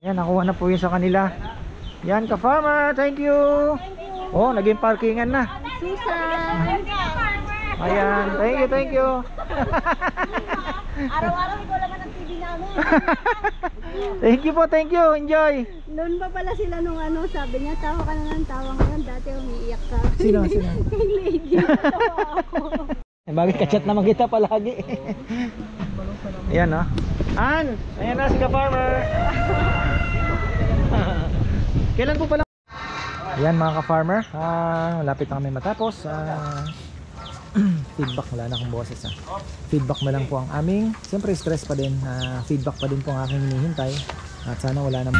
Yan, nakuha na po yun sa kanila. Yan, ka-farmer, thank you. Oh, naging parkingan na. Susan! Ayan, thank you. Araw-araw ikaw laman ng TV namin. Thank you, enjoy. Noon pa pala sila nung ano, sabi niya, tawa ka na ng tawa ngayon. Dati umiiyak ka. Sino? Kay Lady, natawa ako. Bakit ka-chat naman kita palagi? Ayan, oh. Ann, ayan na si ka-farmer. Kailan po pala? Ayan mga ka-farmer, malapit na kami matapos. Feedback, wala na akong boses. Feedback na lang po ang aming, siyempre stress pa din, feedback pa din po ang aking hinihintay. At sana wala na.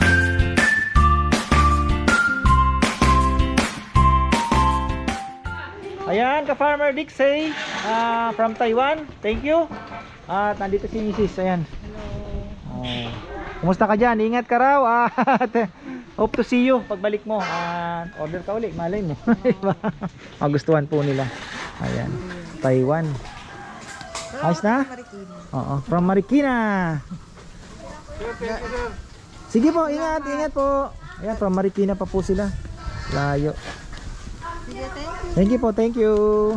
Ayan, ka-farmer Dixie from Taiwan, thank you. At nandito si Mrs. Ayan. Kumusta ka dyan? Ingat ka raw. Hope to see you pagbalik mo. Order ka ulit, malay mo. Magustuhan po nila. Ayan, Taiwan. Ayos na? Oo, from Marikina. Sige po, ingat po. Ayan, from Marikina pa po sila. Layo. Thank you.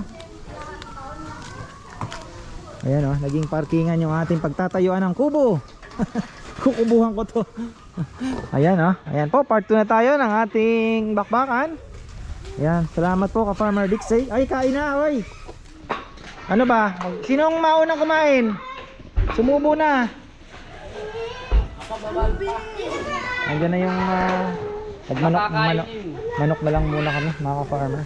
Ayan, oh, naging parkingan yung ating pagtatayuan ng kubo. Kukubuhan ko to. Ayan, oh, ayan po, part 2 na tayo ng ating bakbakan. Ayan, salamat po ka-farmer Dixie. Ay, kain na, oy. Ano ba? Sinong maunang kumain? Sumubo na. Andiyan na yung manok na lang muna kami, mga ka-farmer.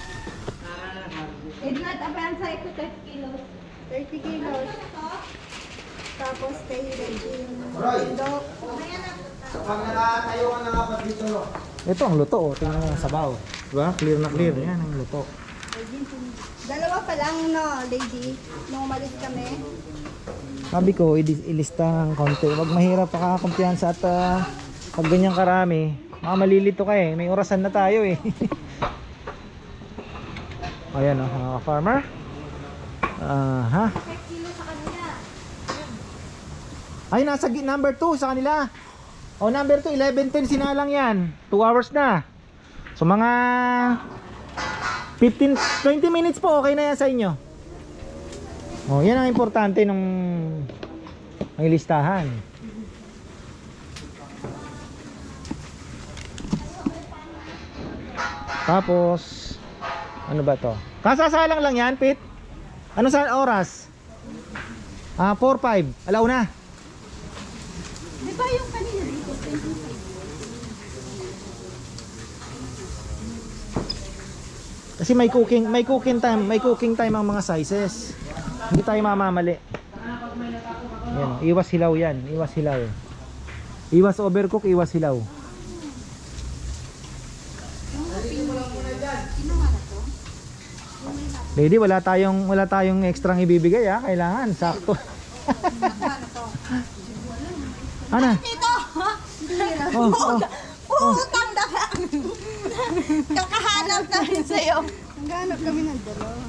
Ednat, abayan sa ito 30 kilos. 30 kilos. Tapos kay Reggie yung tindok. Pag nakatayo ka na nga dito. Ito ang luto, oh. Tingnan mo ang sabaw. Diba? Clear na clear. Yan ang luto. Dalawa pa lang, no, lady. Nung umalis kami. Sabi ko, ilista ng konti. Huwag mahirap pakakumpiyansa at pag ganyan karami, malilito ka eh. May orasan na tayo eh. Ayan, oh, mga farmer. Ay, nasa number 2 sa kanila. Oh, number 2, 11:10 sinalang yan. 2 hours na. So mga 15-20 minutes po, okay na yan sa inyo. Oh, yan ang importante nung may listahan. Tapos ano ba to? Kasasalang lang yan, Pit. Ano sa oras? 4-5. Alauna. Di ba yung kanina dito? Kasi may cooking time ang mga sizes. Hindi tayo mamamali. Yan, iwas hilaw yan, iwas hilaw. Iwas overcook, iwas hilaw. Lady, wala tayong extrang ibibigay ha, kailangan sakto. Ano? Ito! Putang daka! Kakahanap namin sa'yo. Naghanap kami ng dalawa.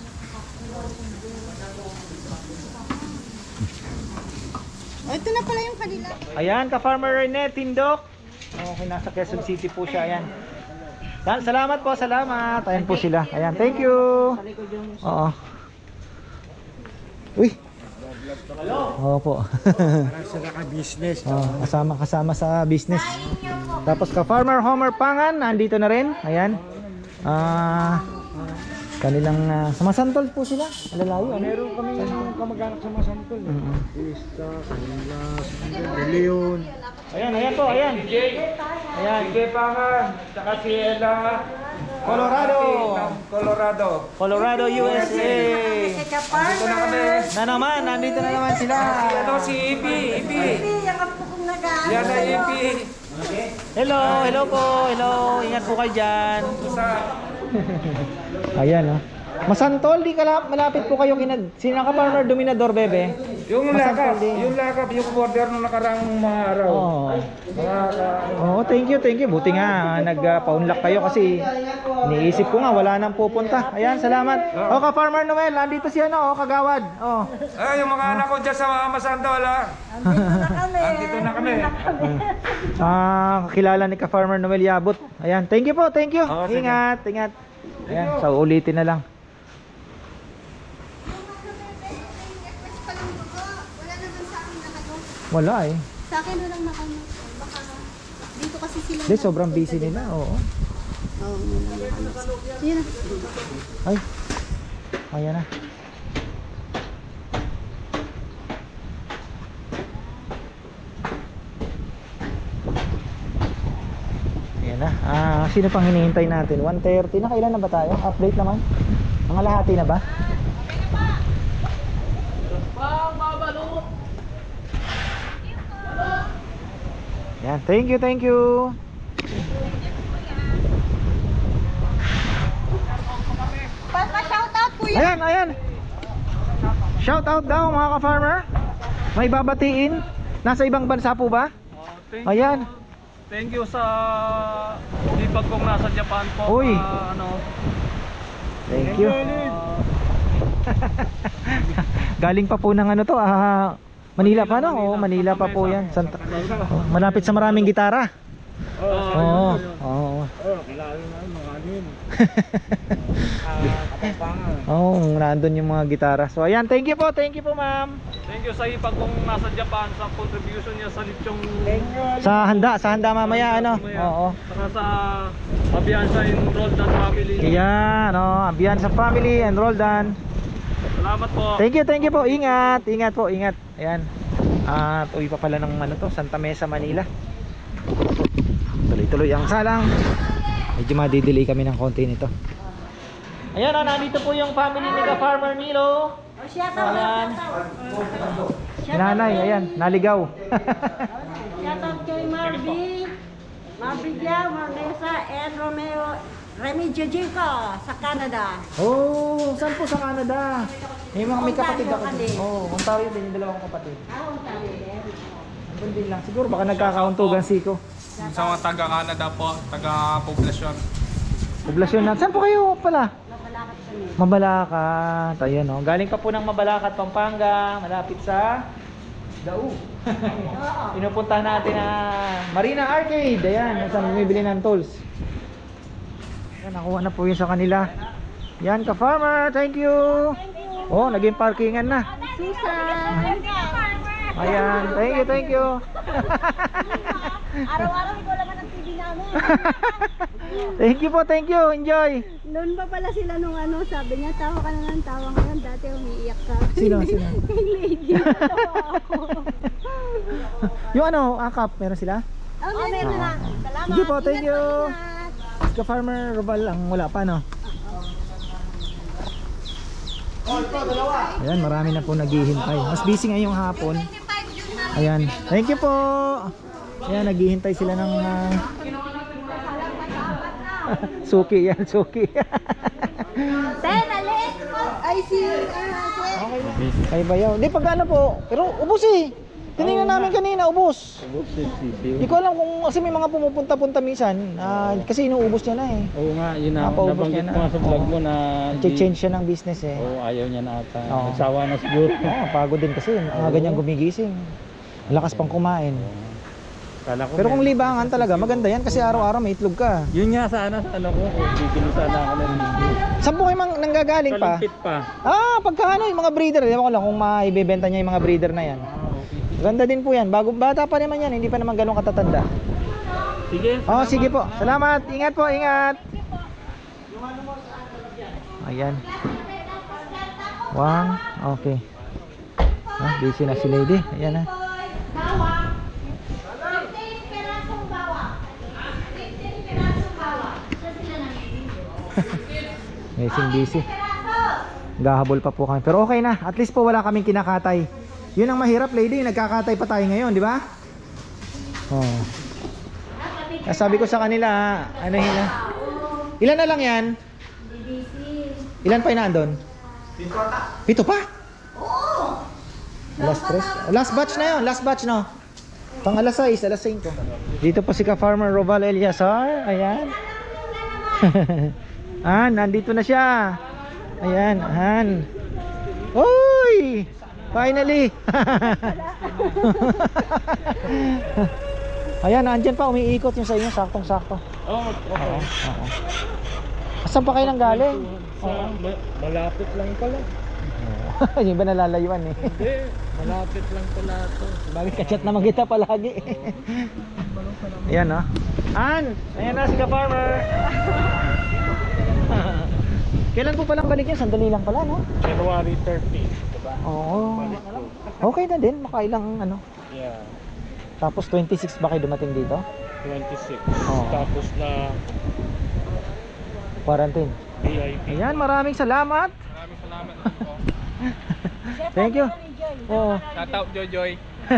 Oh, ito na pala yung kanila. Ayan, ka-farmer Rene, Tindok. Okay, nasa Quezon City po siya. Ayan. Salamat po, salamat. Ayan po sila. Ayan, thank you. Oo. Uy. Oo po. Parang sila ka-business. Kasama sa business. Tapos ka-farmer Homer Pangan, nandito na rin. Ayan. Kanilang sa Masantol po sila. Alalayo. Meron kami kamag-anak sa Masantol. Pista, Kanilas, De Leon. Ayan po, ayan. Ayan. Sige Pangan, saka si Ella. Colorado, USA. Nandito na kami. Nandito na naman sila. Ito si Ipi. Yan na Ipi. Hello po. Hello. Ingat po kayo dyan. Ayan, oh. Masantol, di malapit po kayo Sinaka-farmer Dominador, bebe. Yung lakap, yung border nung nakarang mga araw. Thank you. Buti nga, nagpa-unlock kayo kasi iniisip ko nga, wala nang pupunta. Ayan, salamat. Ka-farmer Noel, nandito si Kagawad. Yung mga anak ko dyan sa Masantol, ha? Andito na kami. Andito na kami. Kakilala ni ka-farmer Noel Yabot. Ayan, thank you po, thank you. Oo, sige. Ingat, ingat. Ayan, so ulitin na lang. Wala naman sa akin nakagawa. Wala eh. Sa akin walang nakagawa. Baka dito kasi sila. Hindi, sobrang busy nila, oo. Oo, wala. Yun na. Ay, ayan na. Ayan na. Sino pang hinihintay natin? 1:30 na. Kailan na ba tayo? Update naman. Mga lahati na ba? Yan, thank you, thank you. Pa-shoutout po yan. Ayan, ayan. Shout out daw mga ka-farmer. May babatiin. Nasa ibang bansa po ba? Ayan. Thank you sa lipag kong nasa Japan po. Uy. Thank you. Galing pa po ng ano to, Manila pa no? Oo, Manila pa po yan. Malapit sa maraming gitara. Oo. Oo. Kilala na mga ano yun. Oo, nandun yung mga gitara. So ayan, thank you po ma'am. Thank you sa lipag kong nasa Japan sa contribution niya sa lechong Sa handa mamaya ano. Oo. saka sa Abiansa in Roldan family. Ayan, Abiansa family and Roldan. Salamat po. Thank you po. Ingat, ingat po, ingat. Ayan. At uwi pa pala ng ano to, Santa Mesa, Manila. Tuloy-tuloy ang salang. Medyo madidelay kami ng konti nito. Ayan, nandito po yung family ni ka-farmer Milo. Ayan. Nanay, ayan, naligaw. Shoutout kay Marvin, Marbilla, Marnesa, and Romeo Remigio Jinko sa Canada. Oh, saan po sa Canada? May kapatid ako din. Ontario din yung dalawang kapatid. Andun din lang. Siguro baka nagkakauntugan siko. Sa mga taga-Canada po, taga-poblasyon. Poblasyon na. Saan po kayo pala? Mabalacat. Ayan o. Galing pa po ng Mabalacat, Pampanga. Malapit sa Dao. Pinupuntahan natin ang Marina Arcade. Ayan. Saan bumibili ng tools. Ayan, nakuha na po yun sa kanila. Yan ka-farmer. Thank you. Oh, naging parkingan na. Susan. Ayan. Thank you. Araw-araw ikaw laman ng TV namin. Thank you. Enjoy. Noon pa pala sila nung ano, sabi niya, tawa ka na ng tawa ngayon. Dati umiiyak ka. Sino? Kay lady. Tawa ako. Yung ano, akap, meron sila? Oh, meron na. Salamat. Sige po, thank Ingat you. po, ingat. Ka-farmer Roval ang wala pa, no? Ayan, marami na po naghihintay. Mas busy ngayong hapon. Ayan, thank you po. Ayan, naghihintay sila ng suki yan, suki. Ten, alit. Ay, si Ay bayaw. Hindi pag ano po, pero ubos eh. Tinignan namin kanina, ubos. Hindi ko alam kung kasi may mga pumupunta-punta minsan. Kasi inuubos niya na eh. Oo nga, yun na. Napaubos niya Nabanggit na. ko nga sa vlog mo na Change siya ng business eh. Oo, ayaw niya na ata. Oo. Nagsawa na siguro. Pagod din kasi. Mga ganyang gumigising. Lakas pang kumain. Kala ko Pero kung may- libangan talaga, maganda yan kasi araw-araw may itlog ka. Yun nga sana sa ano ko, bibili sana ako ng Saan po kayo nanggagaling pa? Kalumpit pa. Pagka ano, yung mga breeder. Ewan ko lang kung maibibenta niya yung mga breeder na yan. Ganda din po yan. Bata pa naman yan, hindi pa naman ganun katatanda. Sige. Oh, sige po. Salamat. Ingat po, ingat. Ayan. Wang, okay. Busy na si lady. Ayan na. bawang. 15 perasong bawang. 15 perasong bawang. Saan sila nangyayari? Busy. Gahabol pa po kami. Pero okay na. At least po wala kaming kinakatay. Yun ang mahirap, lady. Nagkakatay pa tayo ngayon, di ba? Oh. Sabi ko sa kanila, anahin na. Ilan na lang yan? Ilan pa inandon? 7 pa? Oo. Last batch na yun. Last batch, no? Pang alas 6, alas 5. Dito po si ka-farmer Roval Eliazar. Ayan. Nandito na siya. Ayan, Uy! Finally. Ayan, andyan pa, umiikot yung sa inyo, saktong-sakto. Oo, okay. Oo. Asan pa kayo nang galing? Malapit lang pala. Yung iba nalalayuan eh. Hindi, malapit lang pala ito. Bagay kachat naman kita palagi. Ayan oh. Ayan na si ka-farmer. Kailan po palang balik yan? Sandali lang pala, no? January 30, diba? Oo. Okay na din, makailang ano. Yeah, Tapos 26 ba kayo dumating dito? 26. Oo. Tapos na Quarantine. VIP. Ayan, maraming salamat. Maraming salamat po. Thank you. Oo. Shout out Jojoy.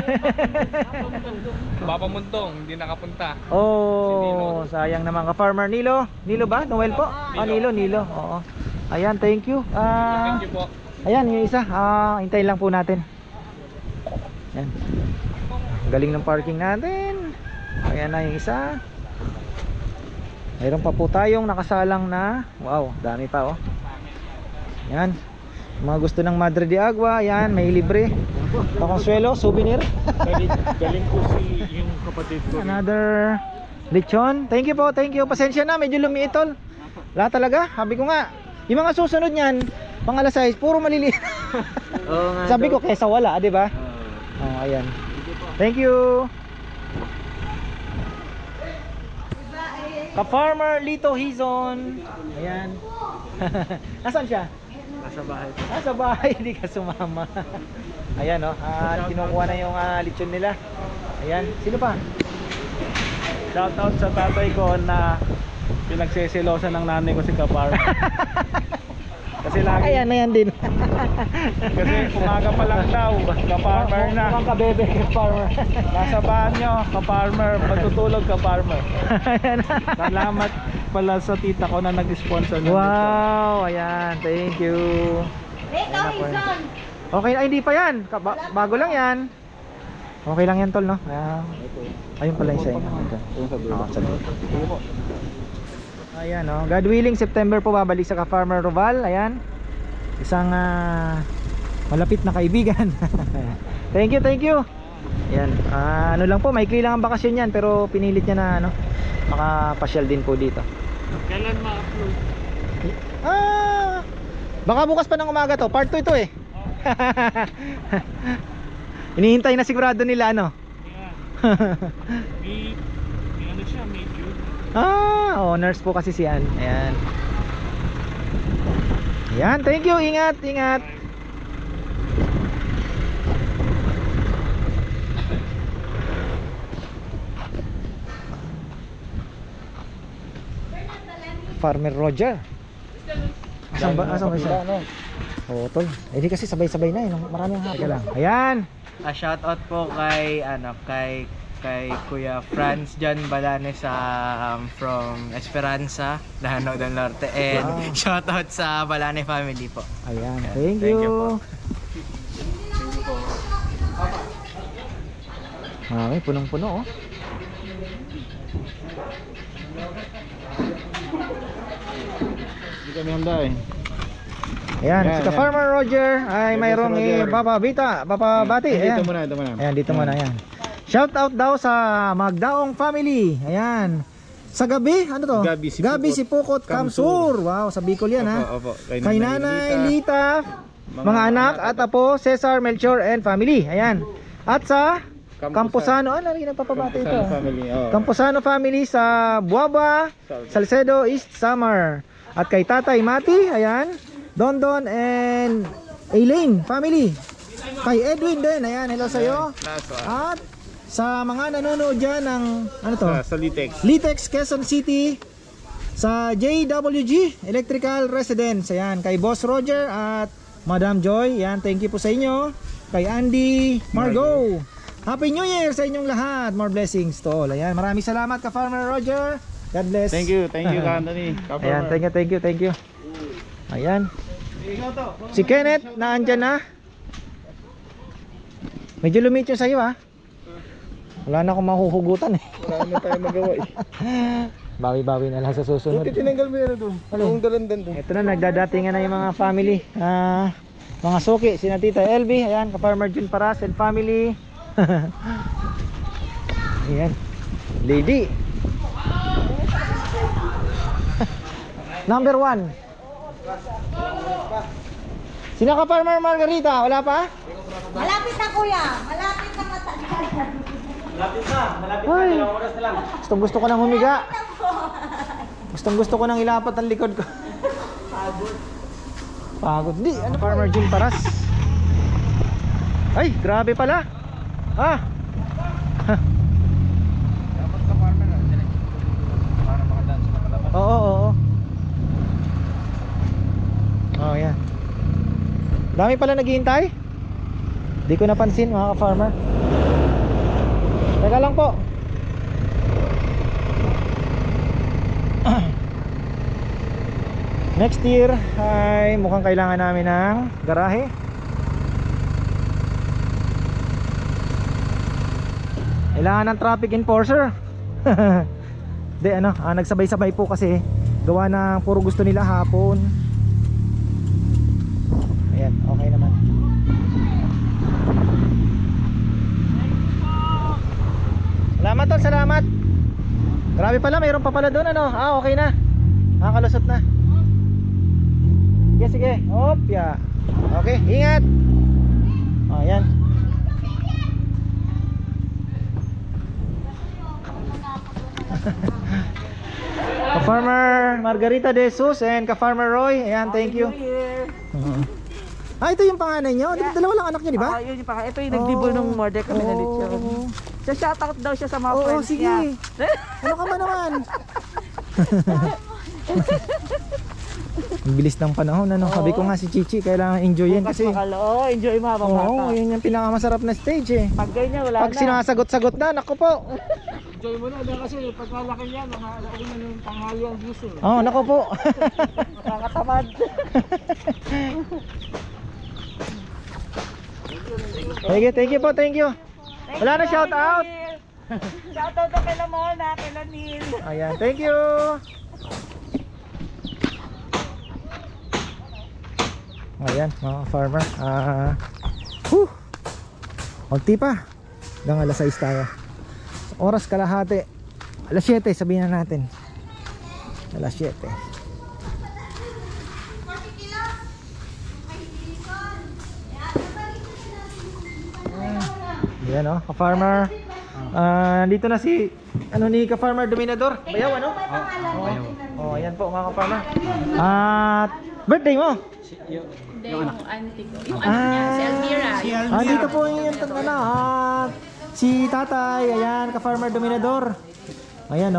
Papa Muntong, hindi nakapunta. Oh, sayang naman ka-farmer. Nilo ba? Noel po? Nilo. Oo. Ayan, thank you. Thank you po. Ayan, yung isa. Hintayin lang po natin. Ayan. Galing ng parking natin. Ayan na yung isa. Mayroon pa po tayong nakasalang na. Wow, dami pa oh. Ayan. Mga gusto ng Madre de Agua, ayan, may libre. Pakonsuelo, souvenir. Galing ko yung kapatid ko. Another lechon. Thank you po, thank you. Pasensya na, medyo lumiit tol. Wala talaga, sabi ko nga. Yung mga susunod niyan, pang alas 6, puro maliliit. Sabi ko kesa wala, di ba? Oh, ayan. Thank you. Ka-farmer Lito Hizon. Ayan. Nasaan siya? Nasa bahay. Sa bahay, hindi ka sumama. Ayan oh, kinukuha na yung lechon nila. Ayan, sino pa? Shoutout sa tatay ko na pinagsisilosan ng nanay ko si Kapar. Kasi lagi, Ayan na yan din. kasi umaga pa lang daw, ka-farmer na. Mukhang kabebe, ka-farmer. Nasa banyo, ka-farmer, matutulog ka-farmer. Ayan. Salamat pala sa tita ko na nag-sponsor ng Wow, ayan, thank you. Okay, ay hindi pa yan. Bago lang yan. Okay lang yan tol, no? Ayun pala yung sa inyo. Ayan, no? God willing, September po babalik sa ka-farmer Roval. Ayan. Isang malapit na kaibigan. Thank you. Ayan. Ano lang po, maikli lang ang bakasyon yan, pero pinilit niya na ano, makapasyal din po dito. Kailan ma-upload? Baka bukas pa ng umaga to. Part 2 ito eh. Inihintay na sigurado nila ano. May ano siya, may June. Nurse po kasi siyan. Ayan. Ayan, thank you. Ingat. Farmer Roger. Asan ba siya? Oo, tol. Di kasi sabay-sabay na eh. Maraming hapon lang. Ayan. Shoutout po kay kay Kuya Franz John Balanes from Esperanza, Lanao del Norte, and shoutout sa Balane family po. Ayan, thank you. Marami, punong-puno oh. Hindi kami handa eh. Ayan, Yan, si Farmer Roger ay mayroong papabati. Ayan. Dito muna. Ayan, dito muna yan. Shout out daw sa Magdaong family. Ayan. Sa gabi, ano to? Gabi Sipukot Kamsur. Wow, sa Bicol yan ha. Opo. Kay Nanay Lita, mga anak at apo, Cesar, Melchor and family. Ayan. At sa Camposano, rin ang papabati ito. Camposano family sa Buaba, Salcedo, East Samar. At kay Tatay Mati, ayan. Dondon and Elaine family. Kay Edwin din, ayan, hello sa'yo. At sa mga nanonood dyan ng ano to? Sa Litex Quezon City, sa JWG Electrical Residence, ayan, kay Boss Roger at Madam Joy, ayan, thank you po sa inyo. Kay Andy Margo, Happy New Year sa inyong lahat, more blessings to all. Ayan, maraming salamat ka Farmer Roger, God bless. Thank you Anthony. Ayan, thank you. Ayan. Si Kenneth, naandyan na. Medyo lumit yung sa'yo ha. Wala na akong mahuhugutan eh. Wala na tayo magawa eh. Bawi-bawi na lang sa susunod. Tinanggal mo yan doon. Yung dalandan doon. Ito na, nagdadatingan na yung mga family. Mga suki, sina Tita LB, ayan, ka-Farmer Jun Paras and family. Ayan. Lady. Number 1. Sino ka-Farmer Margarita? Wala pa? Malapit na kuya, malapit na matanda. Ay, gusto ko nang humiga. Gusto ko nang ilapat ang likod ko. Pagod. Di, ano Farmer Jun Paras. Ay, grabe pala. Ah. Dapat ka farmer na. Para makadaan sa nakalabas. Oo. Oh, yan. Dami pala naghihintay. Di ko napansin mga ka-farmer. Teka lang po. Next year ay mukhang kailangan namin ng garahe. Kailangan ng traffic enforcer. Di nagsabay-sabay po kasi gawa ng puro gusto nila hapon. Ayan, okay naman. Salamat tol, salamat. Grabe pala, mayroon pa pala doon okay na. Nakakalusot na. Sige. Hop, ya. Okay, ingat. Ayan. Ka-Farmer Margarita De Jesus and Ka-Farmer Roy. Ayan, thank you. Ito yung panganay nyo? Dalawa lang anak nyo, di ba? Yun yung panganay. Ito yung nagdibo nung murder kami na lechon. So shoutout daw siya sa mga friends sige. niya. Ano ka ba naman? Ang bilis ng panahon, Sabi ko nga si Chichi, kailangan enjoyin kasi. Enjoy mo habang bata. Oo, yun yung pinakamasarap na stage Pag ganyan, wala Pag sinasagot-sagot na, naku po. Enjoy mo na kasi pagkalaki niya, nakakaroon na yung tanghali ang gising. Naku po. Nakakatamad. Thank you. Wala na shout out. Shoutout na kay Lamona, kay Lanil. Ayan, thank you. Ayan, mga farmer. Kunti pa. Hanggang alas 6 tayo. Oras kalahati. Alas 7, sabihin na natin. Alas 7. Ayan ka-farmer. Dito na si ni ka-farmer Dominador. Bayaw ayan po mga ka-farmer. Birthday mo? Yung auntie ko. Yung anak niya, si Almira. Dito po yung si tatay. Ayan, ka-farmer Dominador. Ayan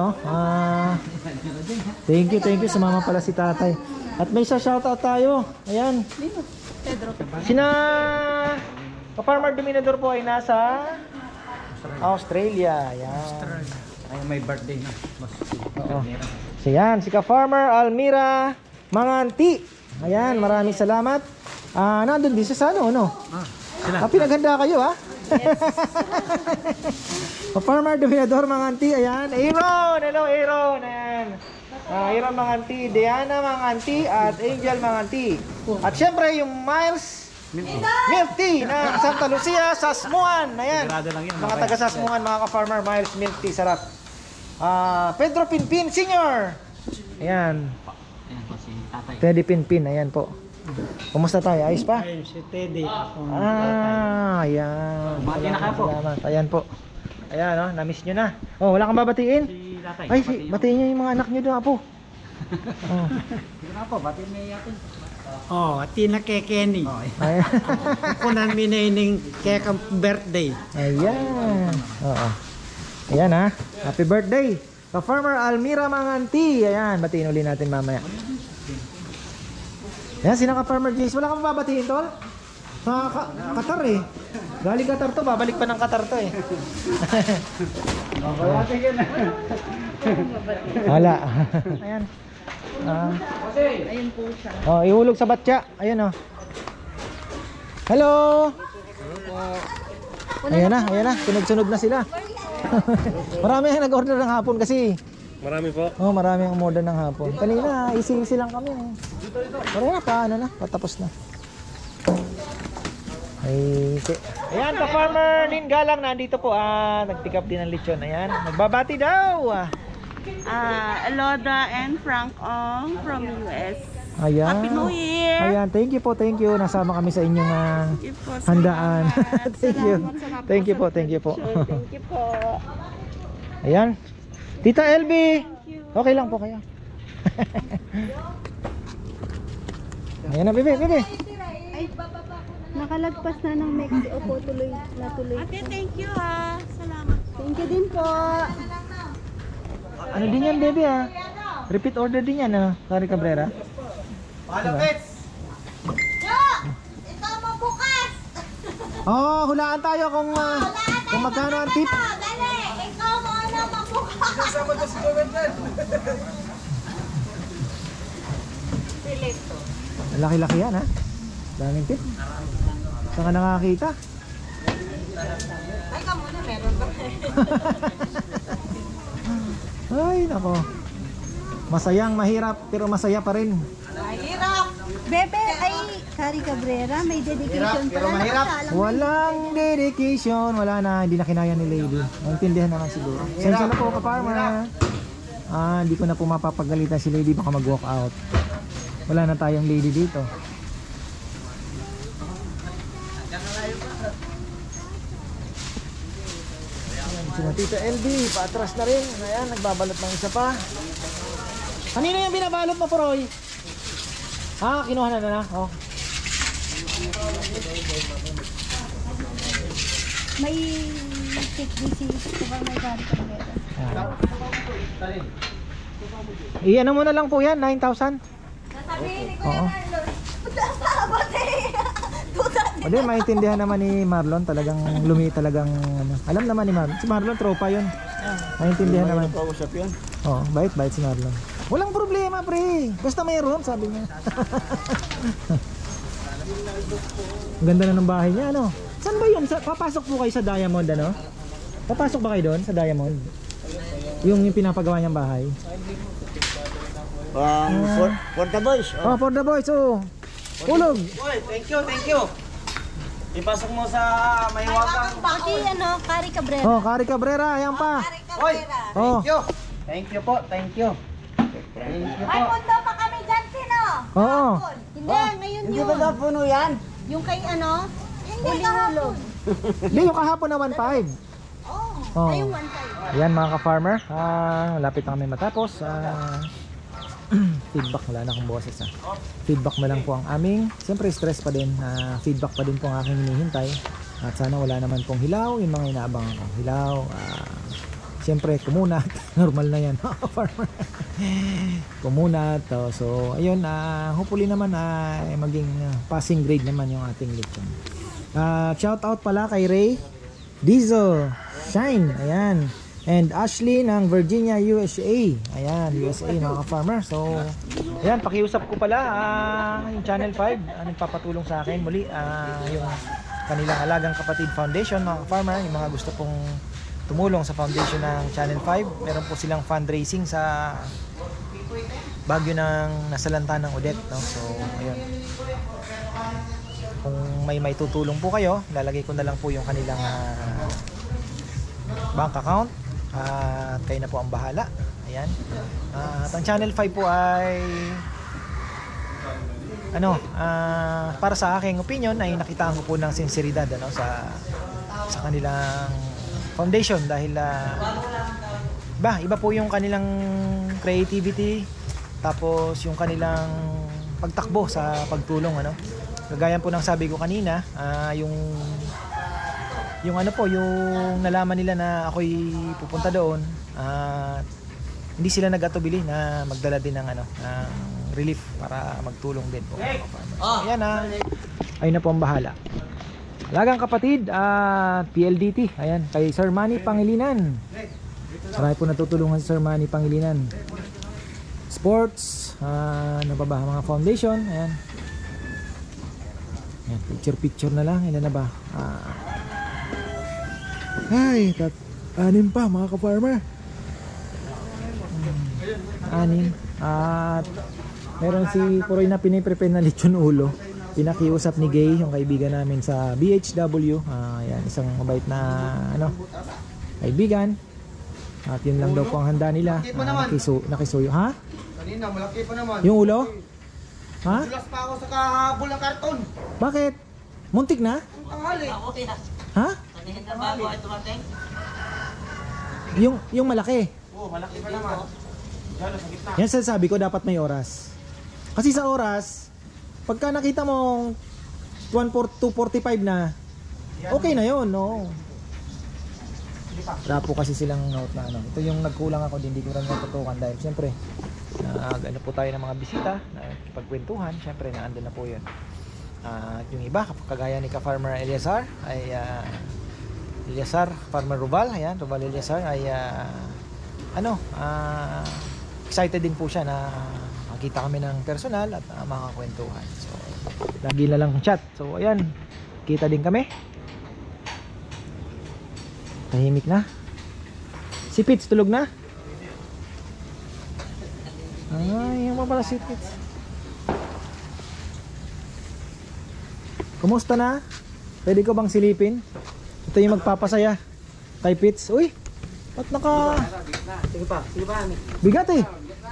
thank you. Sumama pala si tatay. At may shoutout tayo. Ayan. Pedro. Ka-farmer Dominador po ay nasa Australia. Ayan. Ay, may birthday na. So yan, si ka-farmer Almira Manganti. Ayan, maraming salamat. Nandun din siya sa sila. Pinaghanda kayo Yes. Ka-farmer Dominador Manganti. Ayan, Aaron. Hello Aaron. Ayan. Aaron Manganti, Diana Manganti at Angel Manganti. At syempre yung Miles Milk Tea ng Santa Lucia, Sasmuan. Ayan, mga taga Sasmuan, mga ka-farmer. Miles Milk Tea, sarap. Pedro Pinpin Senior. Ayan, Teddy Pinpin. Ayan po. Kumusta tayo? Ayos pa? Si Teddy. Ayan. Salamat. Ayan po. Ayan, na-miss nyo na. Wala kang babatiin? Batiin nyo yung mga anak nyo doon, Apo. Batiin niya yakin. Tina kay Kenny. Kunan minaining kaya birthday. Ayan. Ayan happy birthday ka-farmer Almira Manganti. Ayan, batiin ulit natin mamaya. Ayan, sino ka-farmer Jace? Wala kang babatiin, tol? Sa Qatar galing Qatar to, babalik pa ng Qatar to Wala. Ayan. Ayun po siya. Ihulog sa batya. Ayan Hello. Ayan na. Sunod-sunod na sila. Marami ang nag-order ng hapon kasi. Marami po. Marami ang order ng hapon. Kanina, easy lang kami. Marami na, patapos na. Ayan, ka-farmer Lynn Galang nandito po. Nag-pick up din ng lechon. Ayan, nagbabati daw. Eloda and Frank Ong from US. Ayan. Happy New Year! Ayan, thank you po, thank you. Nasama kami sa inyong handaan. Thank you. Thank you po, thank you po. Thank you po. Ayan. Tita LB. Okay lang po kayo. Ayan na, bebe, bebe. Nakalagpas na ng Mexico po, tuloy. Ate, thank you ha. Salamat. Thank you din po. Ano din yan, bebe Repeat order din yan, Kari Cabrera. Malapits! Yo! Ikaw mo bukas! Oh, hulaan tayo kung magkano ang tip. Dali! Ikaw mo ano mabukas! Kasama to si Governor! Laki-laki yan, daming tip. Saan ka nakakita? Ay, ka muna, meron ka. Ay, nako. Masayang mahirap, pero masaya pa rin. Mahirap! Bebe, ay, Kari Cabrera, may dedication pala. Mahirap. Walang dedication, wala na, hindi na kinaya ni Lady. Maintindihan naman siguro. Sensya na po, ka-farmer. Hindi ko na po mapapagalitan si Lady, baka mag-walk out. Wala na tayong Lady dito. Si Tita LB, paatras na rin. Ayan, nagbabalot ng isa pa. Kanino yung binabalot mo, Poroy? Kinuha na. Oh. May take disease po ba may Kari Cabrera? Iyan mo na lang po yan, 9,000. Sasabihin ni Kuya Oo. Marlon. Pati! Hindi, maintindihan naman ni Marlon, talagang talagang alam naman ni Marlon. Si Marlon, tropa yun. Maintindihan naman. Kausap yun. Oo, bait si Marlon. Walang problema, pre. Basta mayroon, sabi niya. Ang ganda na ng bahay niya, ano? Saan ba yun? Papasok po kayo sa Diamond, ano? Papasok ba kayo doon sa Diamond? Yung pinapagawa niyang bahay? For the boys. Oh, for the boys, oh. Ulog. Oy, thank you. Ipasok mo sa mahiwagang. Paki, Kari Cabrera. Oh, Kari Cabrera, ayan pa. Oy, Oh. thank you po. May mundo pa kami dyan, sino? Oo. Hindi, ngayon Hindi yun. ba daw puno yan? Yung kay Hindi kahapon. Hindi, yung kahapon na 1.5. Oh. Ay, yung one time. Ayan mga ka-farmer, malapit na kami matapos. Feedback, wala na akong boses. Feedback na lang po ang aming, siyempre stress pa din, feedback pa din po ang aking hinihintay. At sana wala naman pong hilaw, yung mga inaabangan kong hilaw. Siyempre kumunat, normal na yan mga ka-farmer. Kumunat, so ayun, hopefully naman maging passing grade naman yung ating lechon. Shout out pala kay Ray Diesel Shine, ayan. And Ashley ng Virginia, USA. Ayan, USA mga ka-farmer. So, ayan, pakiusap ko pala yung Channel 5, nagpapatulong sa akin muli, yung kanilang Alagang Kapatid Foundation mga ka-farmer, yung mga gusto pong tumulong sa foundation ng Channel 5. Meron po silang fundraising sa bagyo ng nasalanta ng Odette, no? So, ayun. Kung may tutulong po kayo, lalagay ko na lang po yung kanilang bank account. At kayo na po ang bahala. Ayan. At ang Channel 5 po ay para sa aking opinion ay nakitaan ko po ng sinseridad sa kanilang foundation dahil iba po yung kanilang creativity, tapos yung kanilang pagtakbo sa pagtulong, kagaya po ng sabi ko kanina, yung nalaman nila na ako'y pupunta doon, hindi sila nag-atubili na magdala din ng relief para magtulong din po. Ayan ayun na po ang bahala. Alagang Kapatid at PLDT, ayan, kay Sir Manny Pangilinan. Marami po natutulungan si Sir Manny Pangilinan. Sports, mga foundation, ayan. Ayan, picture na lang, ilan na ba? Ay, 6 pa mga ka-farmer. 6. At meron si Puroy na piniprepare na lechon ulo. pinakiusap ni Gay, yung kaibigan namin sa BHW. Ayan, isang mabait na kaibigan. At yun lang daw po ang handa nila. Nakisuyo. Ha? Kanina, malaki pa naman. Yung ulo? Ha? Dulas pa ako sa kahabol ng karton. Bakit? Muntik na? Ang tanghali. Ha? Yung malaki. Oo, malaki pa naman. Yan sabi ko, dapat may oras. Kasi sa oras, pagka nakita mo 2:45 na, okay na yun, no? Wala po kasi silang note na ano. Ito yung nagkulang ako, hindi ko rin natutukan dahil siyempre, ano po tayo ng mga bisita, pagkwentuhan, siyempre naandun na po yun. At yung iba, kagaya ni ka-farmer Eliazar, ay Eliazar, Farmer Rubal, ayan, Rubal Eliazar, ay excited din po siya na makita kami ng personal at makakwentuhan. So, lagi na lang chat. So, ayan, kita din kami. Tahimik na. Si Pitts tulog na? Ay, yung pala si Pitts. Kumusta na? Pwede ko bang silipin? Ito yung magpapasaya kay Pitts. Uy, ba't naka... Sige pa. bigat eh.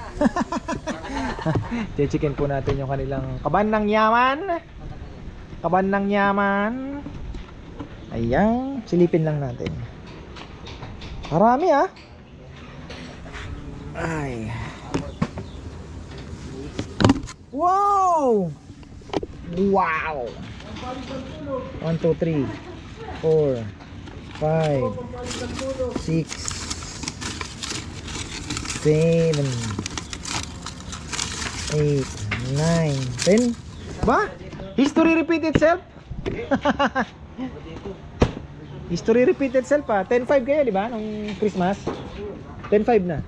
Chichikin po natin yung kanilang kaban ng yaman. Kaban ng yaman. Ayan, silipin lang natin. Marami ah. Ay. Wow! Wow! 1, 2, 3 4 5 6 7 8 9 10. Ba? History repeat itself? History repeat itself pa. 10-5 kayo, di ba? Nung Christmas. 10-5 na.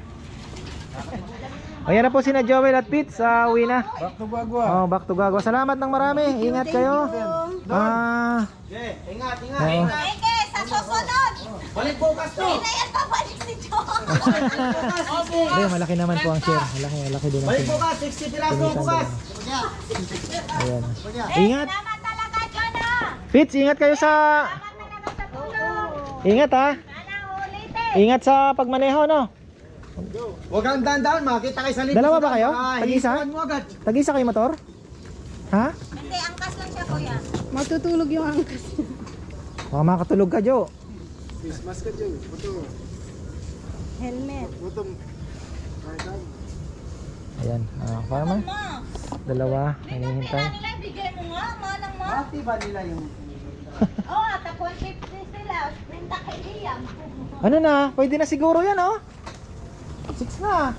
Ayan na po sina Joel at Pete sa uwi na. Back to Gagwa. Oh, back to Gagwa. Salamat ng marami. Ingat kayo. Ingat. Eke, sa susunod! Balik bukas to. Hindi na yan babalik si John! Hindi, malaki naman po ang share. Malaki din ang Balik share. bukas, 60 piraso bukas. Ayan. Ingat. Salamat talaga, John ah! Fitz, ingat kayo sa... Salamat talaga sa tulong! Ingat ha. Sana ulitin! Ingat sa pagmaneho, no? Huwag kang dahan-dahan, makita kayo sa linis. Dalawa ba kayo? Tag-isa? Mo agad. Tag-isa kayo motor? Ha? Hindi, angkas lang siya, kuya. Matutulog yung angkas. Baka makatulog ka, Jo. Face mask ka dyan. Helmet. Ayan, farmer. Dalawa, hinihintay. Nila, bigay mo nga, manang mo. Pati ba nila yung... Oo, at 150 sila. Pinta kay Liam. Ano na? Pwede na siguro yan, oh. 6 na.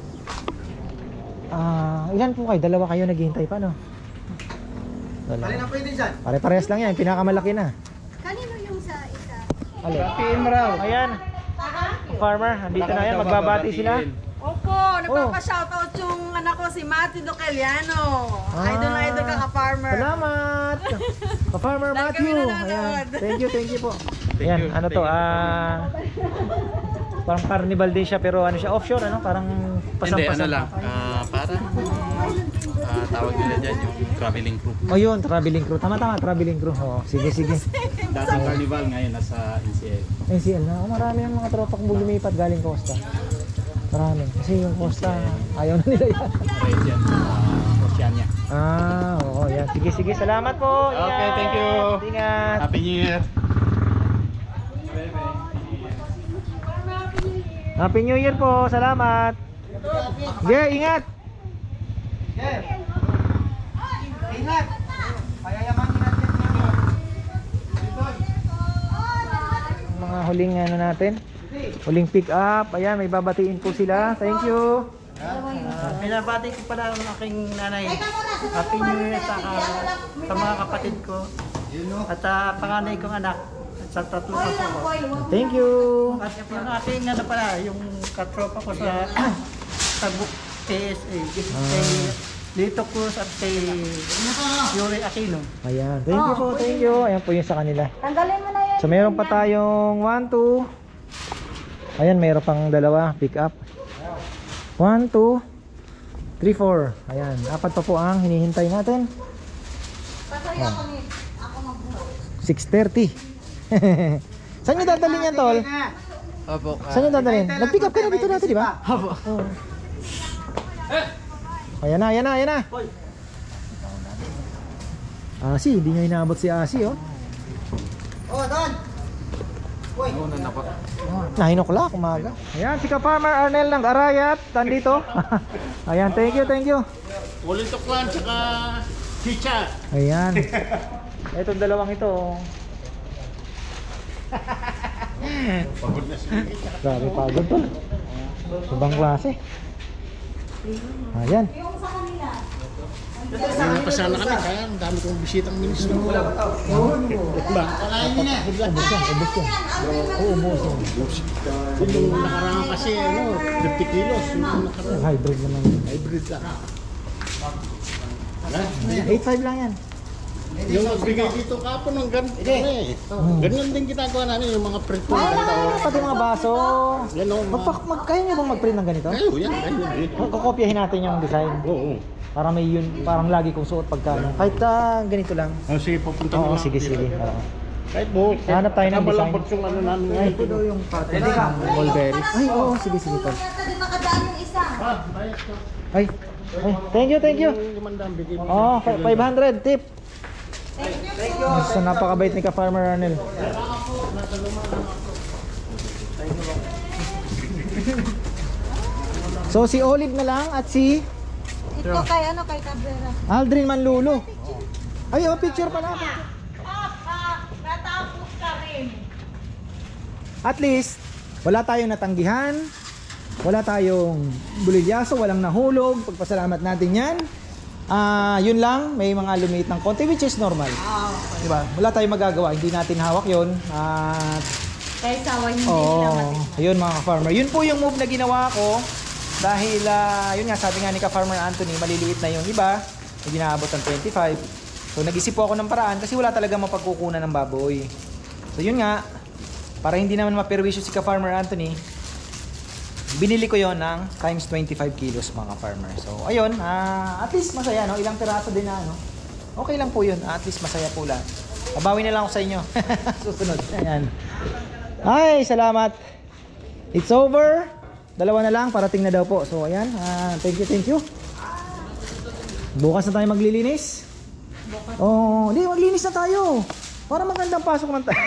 Ilan po kayo? Dalawa kayo naghihintay pa, no? Alin Dalawa. ang pwede dyan? Pare-parehas lang yan. Pinakamalaki na. Kanino yung sa isa? Alin? Ayan. Farmer, andito na yan. Magbabati sila. Opo, nagpapa-shoutout yung anak ko si Matthew Doceliano. Idol na idol ka ka-farmer. Salamat! Pa-Farmer Lagi Matthew. kami nanonood. Ayan. Thank you po. Ayan, ano to? Parang carnival din siya pero ano siya, offshore, ano? Parang pasampasan. Parang tawag nila dyan yung traveling crew. Oh yun, traveling crew. Tama, traveling crew. Oh, sige. Dating carnival, ngayon nasa NCL. NCL na. Marami ang mga tropa kong lumipat galing Costa. Marami. Kasi yung Costa, ayaw na nila yan. Right yan, Oceania. Oo, yan. Sige. Salamat po. Okay, Ingat. thank you. Ingat. Happy New Year! Happy New Year po. Salamat. Ingat. Ingat! Payayamanin natin yan. Mga huling ano natin. Huling pick up. Ayan, may babatiin po sila. Thank you. Binabati ko pala ang aking nanay. Happy New Year sa mga kapatid ko. At panganay kong anak. Sa tatlo pa po. Thank you. At yung aking yung katropa ko sa TSA. Kay Lito Cruz at kay Yuri Aquino. Ayan. Thank you po. Thank you. Ayan po yung sa kanila. Tanggalin mo na yan. So meron pa tayong 1, 2. Ayan, meron pang dalawa. Pick up. 1, 2, 3, 4. Ayan. 4 pa po ang hinihintay natin. Sorry ako ni. Ako magbuhat. 6:30. Saan nyo dadalhin yan, tol? Opo. Saan nyo dadalhin? Nag-pick up ka na dito dati, di ba? Opo. Oo. Ayan na, ayan na, ayan na. Asi, hindi nyo inaabot si Asi, oh. Oh, Don! 9 o'clock, umaga. Ayan, si Ka-Farmer Arnel ng Arayat, nandito. Ayan, thank you, thank you. Ulit tukwan, tsaka chicha. Ayan. Itong dalawang ito, oh. Pagod na siya. Grabe pagod to. Ibang klase. Ayan. Pasana kami, kaya ang dami kong bisitang ministro. Wala pa tao. Ba? Kalahin nyo na. Ubus yan, ubus yan. Oo, ubus yan. Yung nakaraan kasi, 50 kilos. Yung nakaraan. Hybrid naman. Hybrid lang. 8.5 lang yan. Yung magbigay dito kapon ng ganito eh. Ganyan din ginagawa namin yung mga print ko. Pati mga baso. Yan o. Kaya nyo bang mag-print ng ganito? Ayaw yan. Kukopyahin natin yung design. Oo. Para may yun, parang lagi kong suot pagkano. Kahit ganito lang. Sige, pupunta Oo, na. sige, sige. Oo. Kahit buhok. Hanap tayo ng design. Malambot yung ano namin ngayon. Ito daw yung pattern ng mulberries. Ay, oo, sige, sige to. Yata din makadaan yung isa. Ay, thank you, thank you. Oh, 500 tip. Thank you. So, napakabait ni Ka-Farmer Arnel. So, si Olive na lang at si Ito kay ano, kay Cabrera. Aldrin Manlulo. Ay, oh, picture pa natin. Natapos ka rin. At least, wala tayong natanggihan, wala tayong bulilyaso, walang nahulog. Pagpasalamat natin yan. Yun lang, may mga lumiit ng konti, which is normal. Diba? Wala tayong magagawa, hindi natin hawak yun. At Kay sawa hindi ayun mga ka-farmer. Yun po yung move na ginawa ko. Dahil, yun nga, sabi nga ni Ka-Farmer Anthony, maliliit na yung iba. Hindi naabot ng 25. So, nag-isip po ako ng paraan kasi wala talaga mapagkukunan ng baboy. So, yun nga, para hindi naman maperwisyo si Ka-Farmer Anthony, binili ko yon ng times 25 kilos mga farmer. So, ayun, at least masaya, no? Ilang piraso din na, no? Okay lang po yun. At least masaya po lang. Babawi na lang ako sa inyo. Susunod. Ayan. Ay, salamat. It's over. Dalawa na lang, parating na daw po. So, ayan. Thank you, thank you. Bukas na tayo maglilinis. Oh, hindi, maglinis na tayo. Para magandang pasok ng tayo.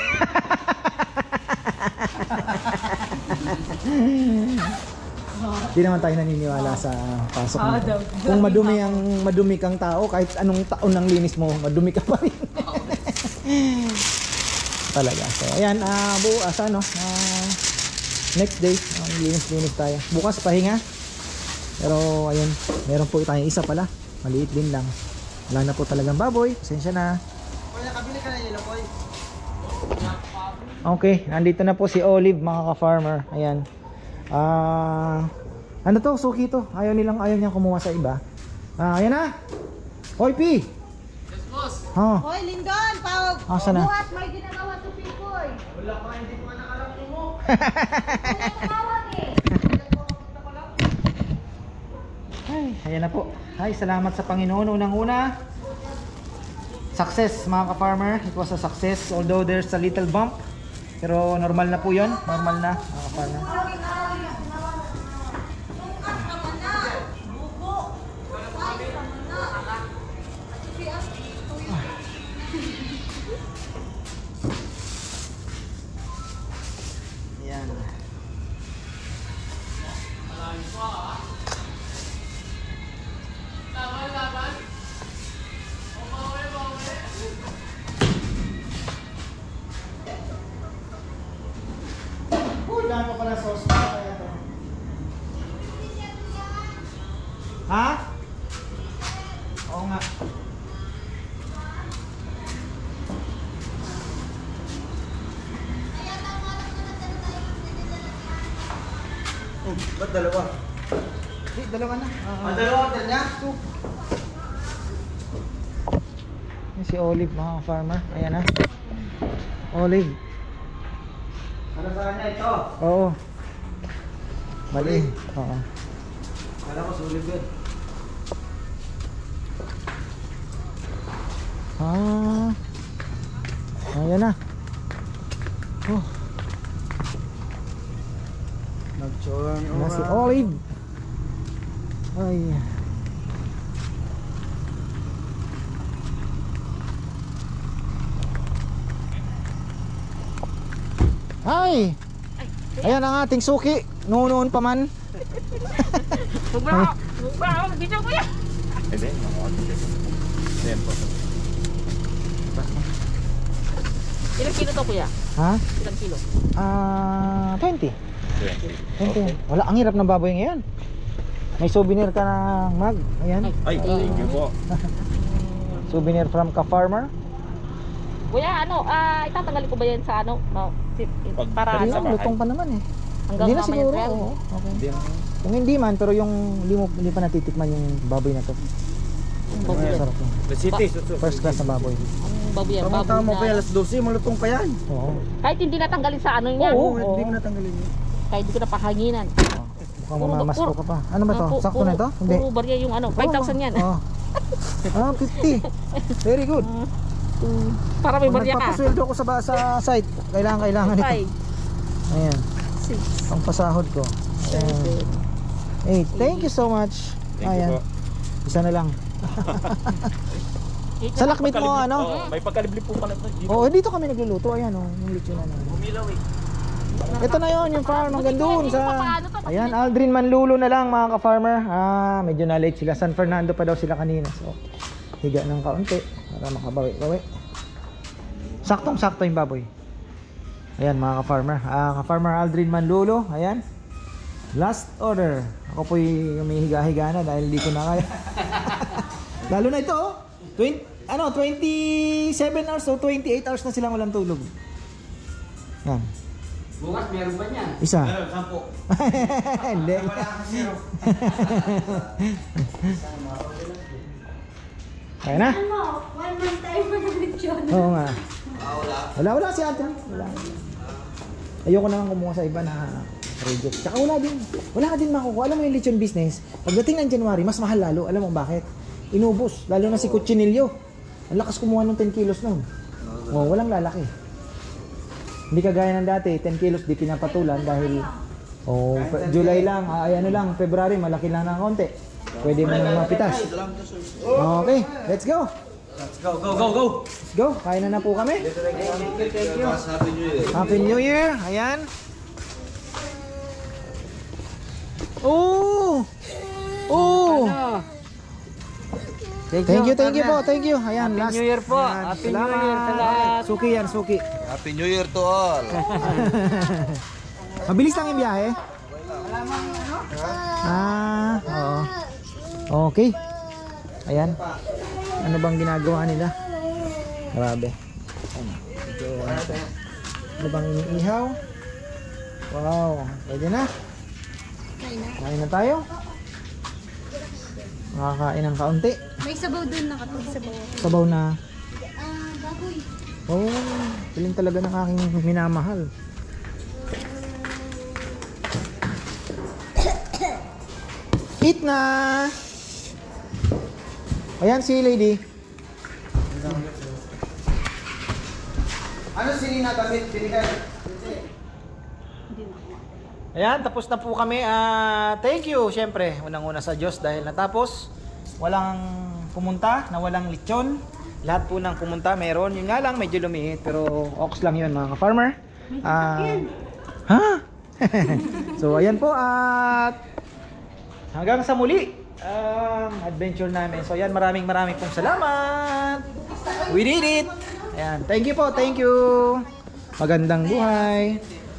Hindi naman tayo naniniwala sa pasok mo. Kung madumi kang tao, kahit anong taon ng linis mo, madumi ka pa rin. Talaga. So, ayan, bukas next day, linis-linis tayo. Bukas pahinga. Pero ayun, meron po tayong isa pala. Maliit din lang. Wala na po talagang baboy. Pasensya na. Okay, nandito na po si Olive mga ka-farmer. Ayan. Ano to? Suki to. Ayaw niyang kumuha sa iba. Ayan na. Hoy, P! Yes, boss. Hoy, Lindon, Asa na? buhat, may ginagawa to Picoy. Wala pa, hindi ko na nakarating mo. Tawag eh. Ay, ayan na po. Ay, salamat sa Panginoon. Unang-una, success mga ka-farmer. It was a success. Although there's a little bump. Pero normal na po yun. Normal na mga ka-farmer. Ayan. Uy, dami ko pala sauce. Ha? Oo nga. Ba't dalawa? Di, dalawa na. Dalawa order niya? Yan si Olive mga farmer. Ayan na. Olive. Ano sa kanya ito? Oo. Mali. Oo. Kala ko sulit yun. Ayan na. Oh, Nagsuon. na si Olive. Ay. Hi! Ayan ang ating suki. Noon pa man. Ilang kilo to kuya? Ha? Ilang kilo? 20. 20. Wala, ang hirap ng baboy ngayon. May souvenir ka ng mug. Ayan. Ay, thank you po. Souvenir from Ka-Farmer. Kuya, itatanggalin ko ba yan sa ano? No, para Hindi sa lang, lutong pa naman eh. hanggang Hindi na mamaya siguro. yan. Oo, okay. Kung hindi man, pero yung hindi pa natitikman yung baboy na to. Ang baboy yan. Sarap yun. First class na baboy. Ang baboy yan. Baboy Tama pa yan, na. alas 12, malutong pa yan. Oo. Kahit hindi natanggalin sa ano niya. Oo. Hindi mo natanggalin yun. Kahit hindi ko napahanginan. Mukhang mamamasko ka pa. Ano ba to? Sakto na ito? Hindi. Puro barya yung ano. 5,000 yan. Oh. 50. Very good. Para may Pag barya ka. nagpapasweldo ko sa site, kailangan ito. 5, Ayan. 6, Pang pasahod ko. Ayan. 7. Thank you so much. Ayan. Isa na lang. Sa lakmit mo ano? May pagkaliblib po pala dito. Oh, dito kami nagluluto. Ayan oh, yung lechon na. Umilaw eh. Ito na yon yung farm hanggang doon sa. Ayan, Aldrin Manlulo na lang mga ka-farmer. Medyo na late sila. San Fernando pa daw sila kanina. So, higa ng kaunti para makabawi-bawi. Saktong-sakto yung baboy. Ayan mga ka-farmer. Ka-farmer Aldrin Manlulo. Ayan. Last order. Ako po'y humihiga-higa na dahil hindi ko na kaya. Lalo na ito, 27 hours o 28 hours na silang walang tulog. Yan. Bukas meron ba niyan? Isa. Meron, 10. Hindi. Kaya na? Ano? 1 month tayo mo ng lechon. Oo nga. Wala si ate. Wala. Ayoko naman kumuha sa iba na reject. Tsaka wala ka din makukuha. Alam mo yung lechon business, pagdating ng January, mas mahal lalo. Alam mo bakit? Inubos. Lalo na si Cuchinillo. Ang lakas kumuha ng 10 kilos nun. Oh, walang lalaki. Hindi kagaya ng dati, 10 kilos di pinapatulan dahil July lang, February, malaki lang ng konti. Pwede mo nang mapitas. Okay, let's go. Let's go. Let's go. Kain na po kami. Thank you. Happy New Year. Ayan. Oh! Thank you po. Thank you. Ayan, last. New Year po. Ayan, Happy New Year sa lahat. Suki yan, suki. Happy New Year to all. Mabilis lang yung biyahe. Oo. Okay. Ayan. Ano bang ginagawa nila? Grabe. Ano bang iniihaw? Wow. Pwede na. Kain na tayo. Makakain ng kaunti. May sabaw dun nakatulog. Sabaw na. Baboy. Piling talaga ng aking minamahal. Eat na! Ayan si lady. Ano si Nina damit? Ayan, tapos na po kami. Thank you, syempre, unang-una sa Diyos dahil natapos. Walang pumunta na walang lechon. Lahat po ng pumunta meron. Yun nga lang, medyo lumiit. Pero ox lang yun mga ka-farmer. So ayan po at hanggang sa muli ang adventure namin. So ayan, maraming pong salamat. We did it. Ayan, thank you po, thank you. Magandang buhay.